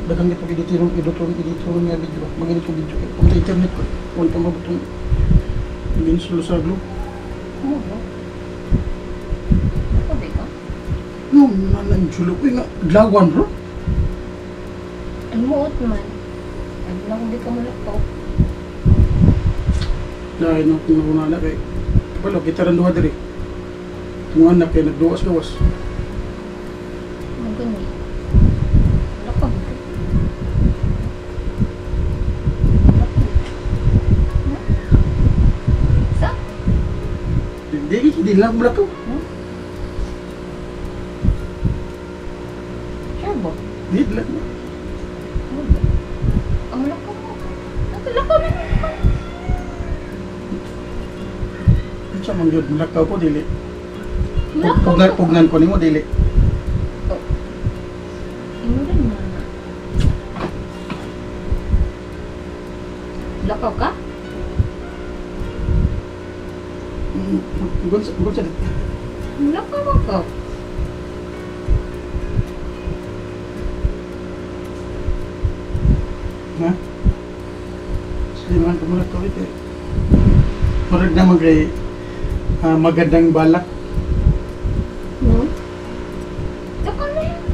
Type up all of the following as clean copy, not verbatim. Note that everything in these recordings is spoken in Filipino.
dagang ito editor nga video. Mag-edit ko video. Kung sa internet ko, kung ka mabutong ginsulo sa glo. Oo ba? Ako ba ka? No, nananjulo ko nga. Glawan bro. Ang muot man. Ano lang hindi ka malakaw. Dahil nung pinunala kay wala, gitaran duha diri. Mga anak kay nagduwas-gawas. Ang gani. Malakaw ba? Sa? Hindi lang malakaw. Sure ba? Hindi lang. Ang malakaw mo. Lakaw na naman. Sa mga yun, malakaw ko dili. Malakaw ka. Pugnan ko nimo dili. Oh. Inuran mo na. Lakaw ka? Gunsa. Lakaw mo ka. Ha? Sige naman ko malakaw ito. Murag naman kay magandang balak. Hmm? Lakaw na yan.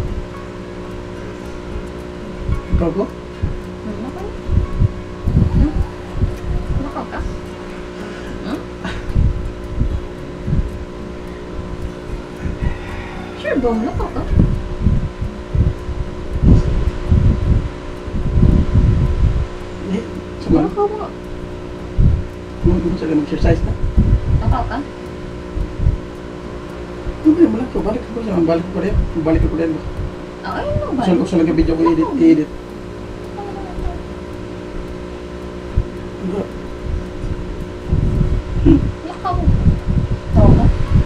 Ikaw ko? Lakaw. Hmm? Lakaw ka? Hmm? Sure ba? Lakaw ka? Eh, sama. Lakaw mo. Kung sa mag-exercise na. Lakaw ka? Hindi naman ako. Balik ko siya. Balik ko rin. Ay, ano ba? Usa lang video ko i-edit. Lakaw mo. Tawa ka?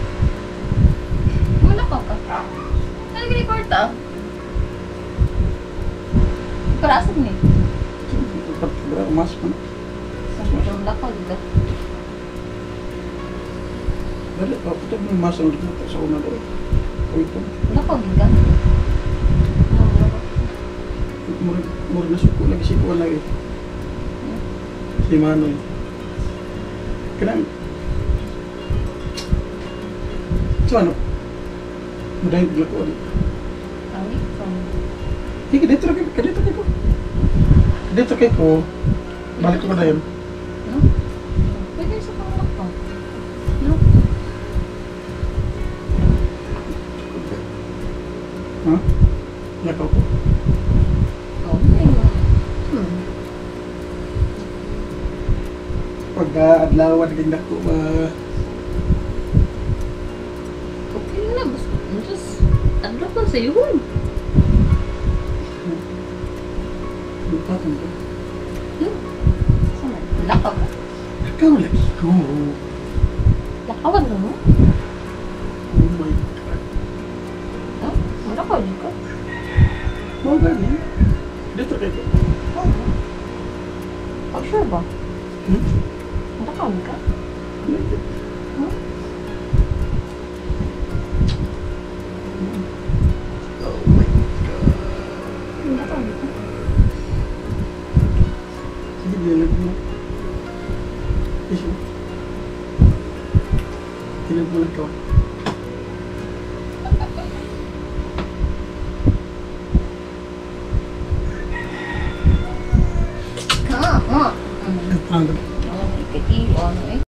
Malakaw ka? Ano gini-court ah? Karasag ni. Mas pa na. Sabi lakaw ka. Dali, puto mo yung mas ang dito sa una doon. Uy po. Lakaw ka. Murag na suko lagi si Kuan lagi. Si Manoy. Kanang so ano? Mudahin ko ko. Ay, from... Hindi, dito ko. Dito ko. Balik ko na yun. No? Pwede sa pangalakaw. No? Ha? Lakaw ko. Oh, may Pagka-adlawan naging dako okay na. Basta, just, ano pa sa yun? Lupatan ko. Sama, lakaw ka. Lakaw lagi ko. Lakawan mo? Oh my God. No? Malakaw din ka? Oh, gani. Dito ko. Oh, sure ba? Hmm? Malakaw din ka? Huh? Oh my God. Malakaw din ka? Sige, bilang mo. Iso. Tinagmulan ko. Ha? Ha? Ang Ano, ikitiyo, ano eh?